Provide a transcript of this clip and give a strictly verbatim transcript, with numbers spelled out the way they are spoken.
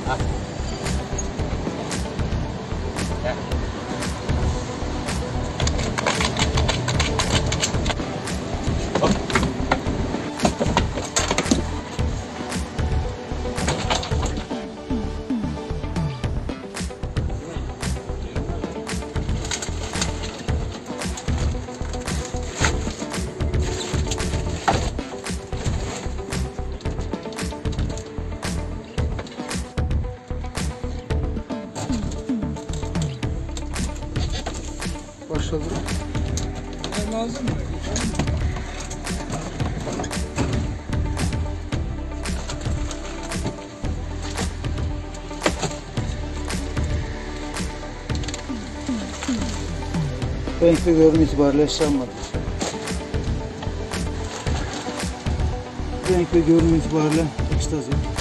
Ha. Gel. Hop. Başladı. Ne lazım mı? Renk ve görünüm itibariyle yaşanmadı. Renk ve görünüm itibariyle ekstazi.